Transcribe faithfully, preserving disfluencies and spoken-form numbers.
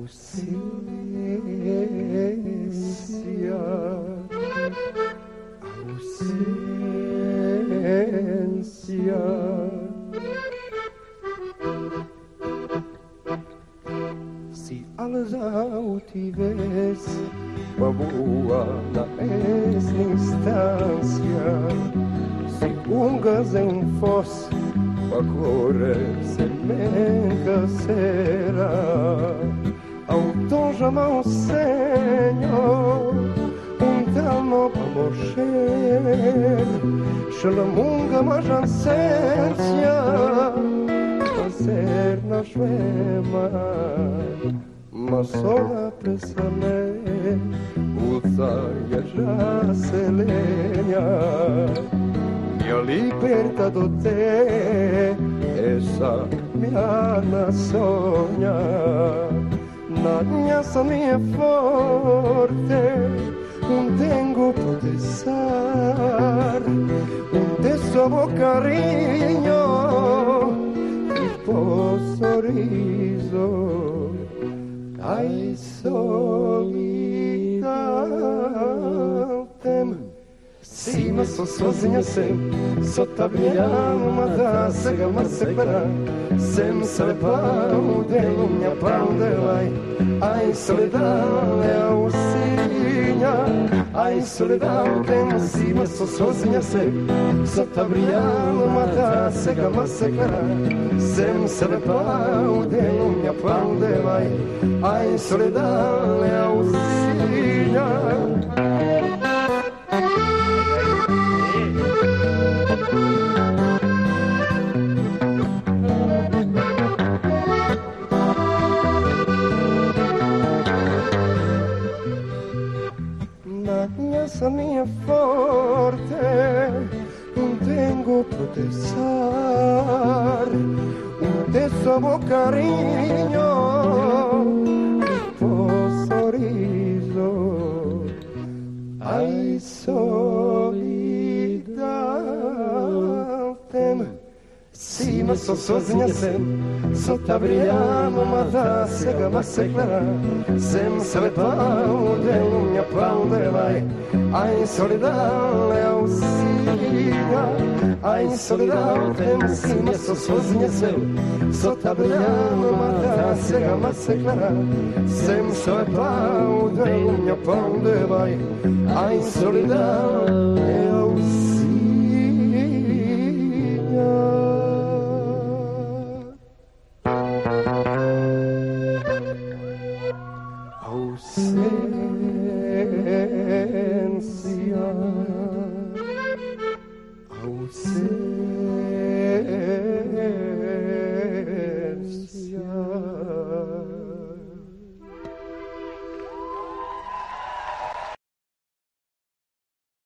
ausência, ausência. Se ela já o tivesse, uma boa nessa instância, se um gazem fosse, a cor semenca será. Ao tom chamam Senhor, um telmo para morrer, xalamunga mas ansência, fazer na chuema, mas só na pensamento, o saia já se lenha. E a libertador te, essa minha sonha. Na minha sonha forte, um tengo protestar, um te solo carinho, e por sorriso, ai solidão tem. Sim, mas sou sozinha sempre, só tá brilhando uma taça que me separa. Sem saber onde minha pra onde vai. Ai, solidão é a ursinha. Ai, solidão tem sim, mas sou sozinha sempre, só tá brilhando uma taça que me separa. Sem saber onde minha pra onde vai. Ai, solidão é a ursinha. Essa minha forte, não tenho protestar, um te solo carinho, por sorriso, ai solidão tem. Sim, mas sou sozinha sempre, só tá brilhando uma taça que me separa. Sem saber pra onde minha pra onde vai. Ai, solidão é a ursinha. Ai, solidão tem sim, mas sou sozinha sempre, só tá brilhando uma taça que me separa. Sem saber pra onde minha pra onde vai. Ai, solidão é a ursinha. Ausência, ausência.